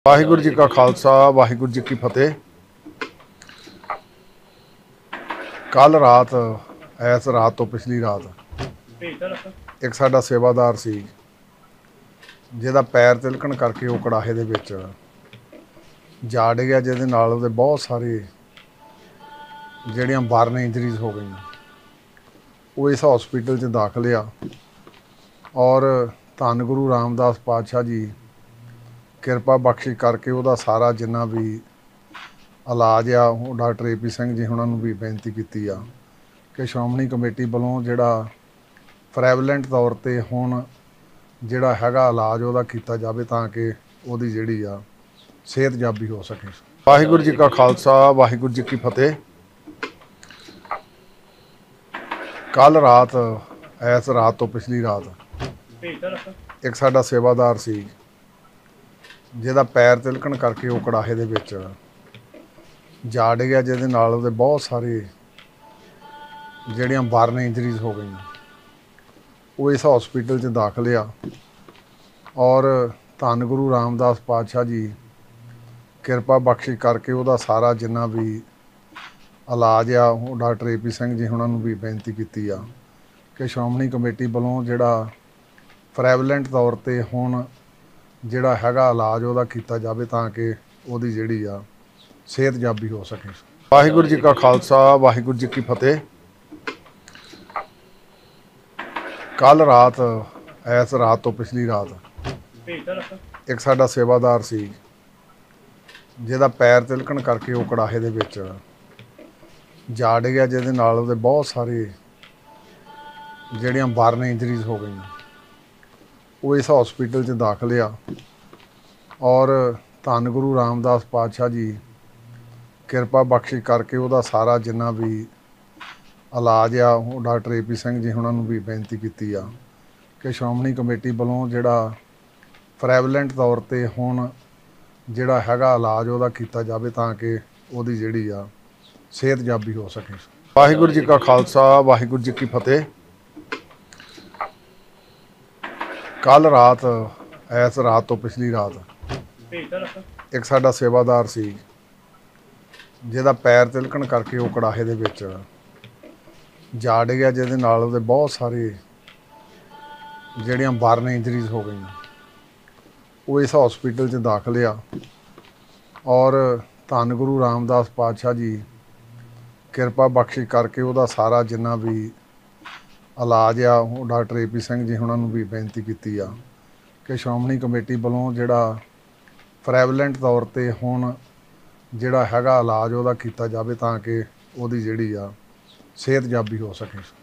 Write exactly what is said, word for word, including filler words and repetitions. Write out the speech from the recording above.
ਵਾਹਿਗੁਰੂ ਜੀ ਕਾ ਖਾਲਸਾ ਵਾਹਿਗੁਰੂ ਜੀ ਕੀ ਫਤਿਹ। ਕੱਲ ਰਾਤ ਐਸ ਰਾਤ ਤੋਂ ਪਿਛਲੀ ਰਾਤ ਇੱਕ ਸਾਡਾ ਸੇਵਾਦਾਰ ਸੀ ਜਿਹਦਾ ਪੈਰ ਤਿਲਕਣ ਕਰਕੇ ਉਹ ਕੜਾਹੇ ਦੇ ਵਿੱਚ ਜਾ ਡਿੱਗਿਆ, ਜਿਹਦੇ ਨਾਲ ਉਹਦੇ ਬਹੁਤ ਸਾਰੇ ਜਿਹੜੀਆਂ ਬਰਨ ਇੰਜਰੀਜ਼ ਹੋ ਗਈਆਂ। ਉਹ ਇਸ ਹਸਪੀਟਲ 'ਚ ਦਾਖਲ ਆ ਔਰ ਧੰਨ ਗੁਰੂ ਰਾਮਦਾਸ ਪਾਤਸ਼ਾਹ ਜੀ ਕਿਰਪਾ ਬਖਸ਼ੀ ਕਰਕੇ ਉਹਦਾ ਸਾਰਾ ਜਿੰਨਾ ਵੀ ਇਲਾਜ ਆ ਉਹ ਡਾਕਟਰ ਏ ਪੀ ਸਿੰਘ ਜੀ ਉਹਨਾਂ ਨੂੰ ਵੀ ਬੇਨਤੀ ਕੀਤੀ ਆ ਕਿ ਸ਼੍ਰੋਮਣੀ ਕਮੇਟੀ ਵੱਲੋਂ ਜਿਹੜਾ ਪ੍ਰੈਵਲੈਂਟ ਤੌਰ 'ਤੇ ਹੁਣ ਜਿਹੜਾ ਹੈਗਾ ਇਲਾਜ ਉਹਦਾ ਕੀਤਾ ਜਾਵੇ ਤਾਂ ਕਿ ਉਹਦੀ ਜਿਹੜੀ ਆ ਸਿਹਤਯਾਬੀ ਹੋ ਸਕੇ। ਵਾਹਿਗੁਰੂ ਜੀ ਕਾ ਖਾਲਸਾ ਵਾਹਿਗੁਰੂ ਜੀ ਕੀ ਫਤਿਹ। ਕੱਲ ਰਾਤ ਐਸ ਰਾਤ ਤੋਂ ਪਿਛਲੀ ਰਾਤ ਇੱਕ ਸਾਡਾ ਸੇਵਾਦਾਰ ਸੀ ਜਿਹਦਾ ਪੈਰ ਤਿਲਕਣ ਕਰਕੇ ਉਹ ਕੜਾਹੇ ਦੇ ਵਿੱਚ ਜਾ ਡਿੱਗਿਆ, ਜਿਹਦੇ ਨਾਲ ਉਹਦੇ ਬਹੁਤ ਸਾਰੇ ਜਿਹੜੀਆਂ ਬਰਨ ਇੰਜਰੀਜ਼ ਹੋ ਗਈਆਂ। ਉਹ ਇਸ ਹਸਪੀਟਲ 'ਚ ਦਾਖਲ ਆ ਔਰ ਧੰਨ ਗੁਰੂ ਰਾਮਦਾਸ ਪਾਤਸ਼ਾਹ ਜੀ ਕਿਰਪਾ ਬਖਸ਼ੀ ਕਰਕੇ ਉਹਦਾ ਸਾਰਾ ਜਿੰਨਾ ਵੀ ਇਲਾਜ ਆ ਉਹ ਡਾਕਟਰ ਏ ਪੀ ਸਿੰਘ ਜੀ ਉਹਨਾਂ ਨੂੰ ਵੀ ਬੇਨਤੀ ਕੀਤੀ ਆ ਕਿ ਸ਼੍ਰੋਮਣੀ ਕਮੇਟੀ ਵੱਲੋਂ ਜਿਹੜਾ ਪ੍ਰੈਵਲੈਂਟ ਤੌਰ 'ਤੇ ਹੁਣ ਜਿਹੜਾ ਹੈਗਾ ਇਲਾਜ ਉਹਦਾ ਕੀਤਾ ਜਾਵੇ ਤਾਂ ਕਿ ਉਹਦੀ ਜਿਹੜੀ ਆ ਸਿਹਤਯਾਬੀ ਹੋ ਸਕੇ। ਵਾਹਿਗੁਰੂ ਜੀ ਕਾ ਖਾਲਸਾ ਵਾਹਿਗੁਰੂ ਜੀ ਕੀ ਫਤਿਹ। ਕੱਲ ਰਾਤ ਐਸ ਰਾਤ ਤੋਂ ਪਿਛਲੀ ਰਾਤ ਇੱਕ ਸਾਡਾ ਸੇਵਾਦਾਰ ਸੀ ਜਿਹਦਾ ਪੈਰ ਤਿਲਕਣ ਕਰਕੇ ਉਹ ਕੜਾਹੇ ਦੇ ਵਿੱਚ ਜਾ ਡਿੱਗਿਆ, ਜਿਹਦੇ ਨਾਲ ਉਹਦੇ ਬਹੁਤ ਸਾਰੇ ਜਿਹੜੀਆਂ ਬਰਨ ਇੰਜਰੀਜ਼ ਹੋ ਗਈਆਂ। ਉਹ ਇਸ ਹਸਪੀਟਲ 'ਚ ਦਾਖਲ ਆ ਔਰ ਧੰਨ ਗੁਰੂ ਰਾਮਦਾਸ ਪਾਤਸ਼ਾਹ ਜੀ ਕਿਰਪਾ ਬਖਸ਼ੀ ਕਰਕੇ ਉਹਦਾ ਸਾਰਾ ਜਿੰਨਾ ਵੀ ਇਲਾਜ ਆ ਉਹ ਡਾਕਟਰ ਏ ਪੀ ਸਿੰਘ ਜੀ ਉਹਨਾਂ ਨੂੰ ਵੀ ਬੇਨਤੀ ਕੀਤੀ ਆ ਕਿ ਸ਼੍ਰੋਮਣੀ ਕਮੇਟੀ ਵੱਲੋਂ ਜਿਹੜਾ ਪ੍ਰੈਵਲੈਂਟ ਤੌਰ 'ਤੇ ਹੁਣ ਜਿਹੜਾ ਹੈਗਾ ਇਲਾਜ ਉਹਦਾ ਕੀਤਾ ਜਾਵੇ ਤਾਂ ਕਿ ਉਹਦੀ ਜਿਹੜੀ ਆ ਸਿਹਤਯਾਬੀ ਹੋ ਸਕੇ। ਵਾਹਿਗੁਰੂ ਜੀ ਕਾ ਖਾਲਸਾ ਵਾਹਿਗੁਰੂ ਜੀ ਕੀ ਫਤਿਹ। ਕੱਲ ਰਾਤ ਐਸ ਰਾਤ ਤੋਂ ਪਿਛਲੀ ਰਾਤ ਇੱਕ ਸਾਡਾ ਸੇਵਾਦਾਰ ਸੀ ਜਿਹਦਾ ਪੈਰ ਤਿਲਕਣ ਕਰਕੇ ਉਹ ਕੜਾਹੇ ਦੇ ਵਿੱਚ ਜਾ ਡਿੱਗਿਆ, ਜਿਹਦੇ ਨਾਲ ਉਹਦੇ ਬਹੁਤ ਸਾਰੇ ਜਿਹੜੀਆਂ ਬਰਨ ਇੰਜਰੀਜ਼ ਹੋ ਗਈਆਂ। ਉਹ ਇਸ ਹਸਪੀਟਲ 'ਚ ਦਾਖਲ ਆ ਔਰ ਧੰਨ ਗੁਰੂ ਰਾਮਦਾਸ ਪਾਤਸ਼ਾਹ ਜੀ ਕਿਰਪਾ ਬਖਸ਼ੀ ਕਰਕੇ ਉਹਦਾ ਸਾਰਾ ਜਿੰਨਾ ਵੀ ਇਲਾਜ ਆ ਉਹ ਡਾਕਟਰ ਏ ਪੀ ਸਿੰਘ ਜੀ ਉਹਨਾਂ ਨੂੰ ਵੀ ਬੇਨਤੀ ਕੀਤੀ ਆ ਕਿ ਸ਼੍ਰੋਮਣੀ ਕਮੇਟੀ ਵੱਲੋਂ ਜਿਹੜਾ ਪ੍ਰੈਵਲੈਂਟ ਤੌਰ 'ਤੇ ਹੁਣ ਜਿਹੜਾ ਹੈਗਾ ਇਲਾਜ ਉਹਦਾ ਕੀਤਾ ਜਾਵੇ ਤਾਂ ਕਿ ਉਹਦੀ ਜਿਹੜੀ ਆ ਸਿਹਤਯਾਬੀ ਹੋ ਸਕੇ।